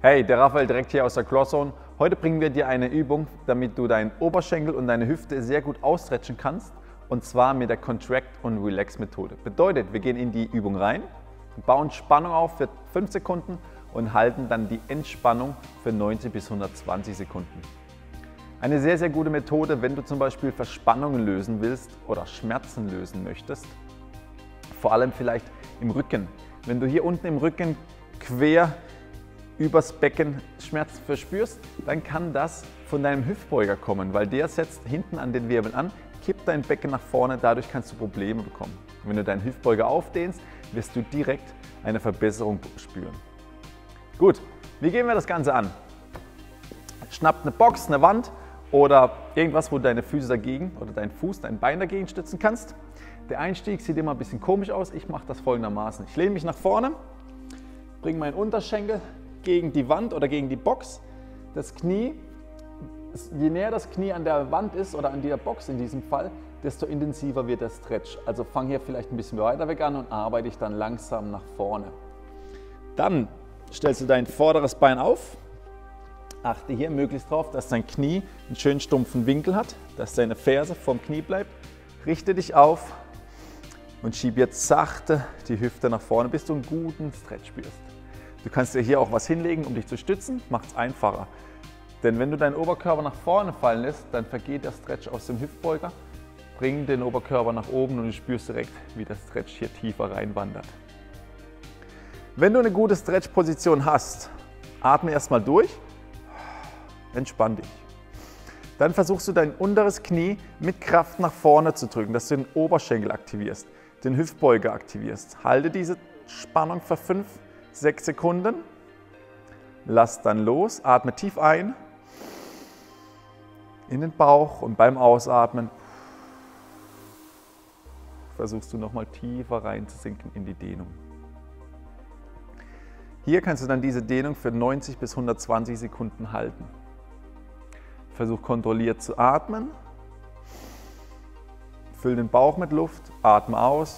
Hey, der Raphael direkt hier aus der CrossZone. Heute bringen wir dir eine Übung, damit du deinen Oberschenkel und deine Hüfte sehr gut ausstretchen kannst. Und zwar mit der Contract und Relax Methode. Bedeutet, wir gehen in die Übung rein, bauen Spannung auf für 5 Sekunden und halten dann die Entspannung für 90 bis 120 Sekunden. Eine sehr, sehr gute Methode, wenn du zum Beispiel Verspannungen lösen willst oder Schmerzen lösen möchtest. Vor allem vielleicht im Rücken. Wenn du hier unten im Rücken quer übers Becken Schmerzen verspürst, dann kann das von deinem Hüftbeuger kommen, weil der setzt hinten an den Wirbeln an, kippt dein Becken nach vorne, dadurch kannst du Probleme bekommen. Wenn du deinen Hüftbeuger aufdehnst, wirst du direkt eine Verbesserung spüren. Gut, wie gehen wir das Ganze an? Schnapp eine Box, eine Wand oder irgendwas, wo du deine Füße dagegen oder dein Fuß, dein Bein dagegen stützen kannst. Der Einstieg sieht immer ein bisschen komisch aus. Ich mache das folgendermaßen. Ich lehne mich nach vorne, bringe meinen Unterschenkel gegen die Wand oder gegen die Box. Das Knie, je näher das Knie an der Wand ist oder an der Box in diesem Fall, desto intensiver wird der Stretch. Also fang hier vielleicht ein bisschen weiter weg an und arbeite ich dann langsam nach vorne. Dann stellst du dein vorderes Bein auf. Achte hier möglichst darauf, dass dein Knie einen schönen stumpfen Winkel hat, dass deine Ferse vom Knie bleibt. Richte dich auf und schieb jetzt sachte die Hüfte nach vorne, bis du einen guten Stretch spürst. Du kannst dir hier auch was hinlegen, um dich zu stützen, macht es einfacher. Denn wenn du deinen Oberkörper nach vorne fallen lässt, dann vergeht der Stretch aus dem Hüftbeuger. Bring den Oberkörper nach oben und du spürst direkt, wie der Stretch hier tiefer reinwandert. Wenn du eine gute Stretch-Position hast, atme erstmal durch, entspann dich. Dann versuchst du dein unteres Knie mit Kraft nach vorne zu drücken, dass du den Oberschenkel aktivierst, den Hüftbeuger aktivierst. Halte diese Spannung für 5-6 Sekunden, lass dann los, atme tief ein in den Bauch und beim Ausatmen versuchst du nochmal tiefer reinzusinken in die Dehnung. Hier kannst du dann diese Dehnung für 90 bis 120 Sekunden halten. Versuch kontrolliert zu atmen, füll den Bauch mit Luft, atme aus.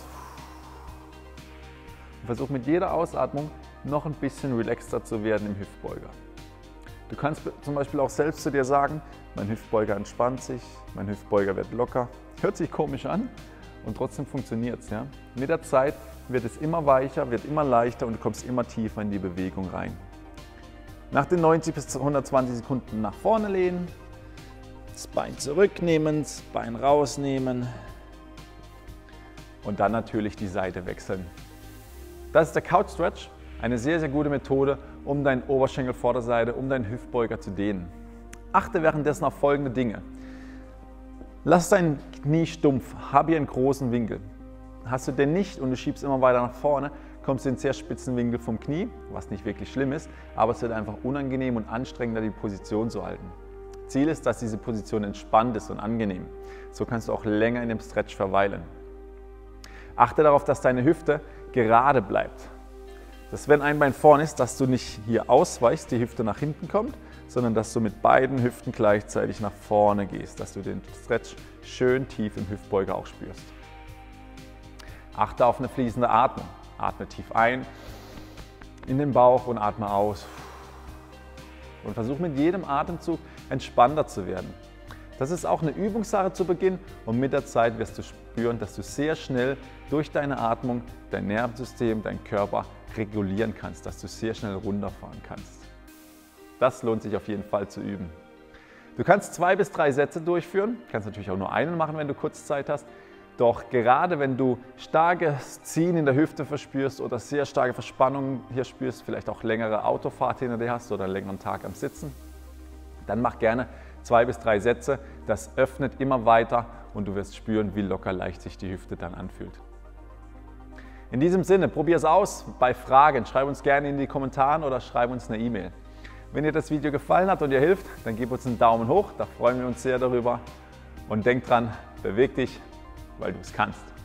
Versuch mit jeder Ausatmung noch ein bisschen relaxter zu werden im Hüftbeuger. Du kannst zum Beispiel auch selbst zu dir sagen, mein Hüftbeuger entspannt sich, mein Hüftbeuger wird locker. Hört sich komisch an und trotzdem funktioniert es. Ja? Mit der Zeit wird es immer weicher, wird immer leichter und du kommst immer tiefer in die Bewegung rein. Nach den 90 bis 120 Sekunden nach vorne lehnen, das Bein zurücknehmen, das Bein rausnehmen und dann natürlich die Seite wechseln. Das ist der Couch Stretch, eine sehr, sehr gute Methode, um deine Oberschenkelvorderseite, um deinen Hüftbeuger zu dehnen. Achte währenddessen auf folgende Dinge. Lass dein Knie stumpf, hab hier einen großen Winkel. Hast du den nicht und du schiebst immer weiter nach vorne, kommst du in einen sehr spitzen Winkel vom Knie, was nicht wirklich schlimm ist, aber es wird einfach unangenehm und anstrengender, die Position zu halten. Ziel ist, dass diese Position entspannt ist und angenehm. So kannst du auch länger in dem Stretch verweilen. Achte darauf, dass deine Hüfte gerade bleibt. Dass, wenn ein Bein vorne ist, dass du nicht hier ausweichst, die Hüfte nach hinten kommt, sondern dass du mit beiden Hüften gleichzeitig nach vorne gehst, dass du den Stretch schön tief im Hüftbeuger auch spürst. Achte auf eine fließende Atmung. Atme tief ein in den Bauch und atme aus. Und versuch mit jedem Atemzug entspannter zu werden. Das ist auch eine Übungssache zu Beginn und mit der Zeit wirst du spüren, dass du sehr schnell durch deine Atmung dein Nervensystem, deinen Körper regulieren kannst, dass du sehr schnell runterfahren kannst. Das lohnt sich auf jeden Fall zu üben. Du kannst 2 bis 3 Sätze durchführen, kannst natürlich auch nur einen machen, wenn du kurz Zeit hast. Doch gerade wenn du starkes Ziehen in der Hüfte verspürst oder sehr starke Verspannungen hier spürst, vielleicht auch längere Autofahrt hinter dir hast oder einen längeren Tag am Sitzen, dann mach gerne 2 bis 3 Sätze. Das öffnet immer weiter und du wirst spüren, wie locker leicht sich die Hüfte dann anfühlt. In diesem Sinne, probier es aus. Bei Fragen schreib uns gerne in die Kommentare oder schreib uns eine E-Mail. Wenn dir das Video gefallen hat und dir hilft, dann gib uns einen Daumen hoch, da freuen wir uns sehr darüber. Und denk dran, beweg dich, weil du es kannst.